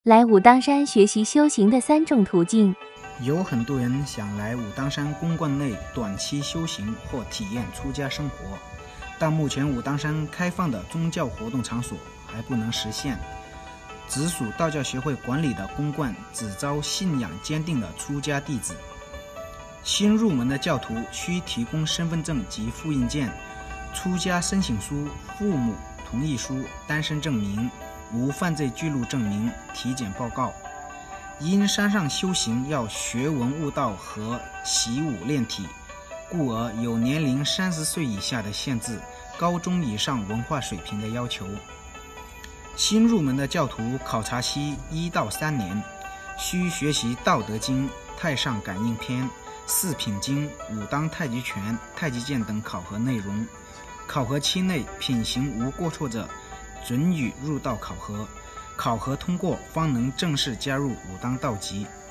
来武当山学习修行的3种途径。 有很多人想来武当山公馆内短期修行或体验出家生活，但目前武当山开放的宗教活动场所还不能实现。直属道教协会管理的公馆只招信仰坚定的出家弟子。新入门的教徒需提供身份证及复印件、出家申请书、父母同意书、单身证明、无犯罪记录证明、体检报告。因山上修行要学文悟道和习武练体，故而有年龄30岁以下的限制，高中以上文化水平的要求。新入门的教徒考察期1到3年，需学习《道德经》《太上感应篇》《四品经》《武当太极拳》《太极剑》等考核内容。考核期内品行无过错者，准予入道考核。考核通过方能正式加入武当道籍。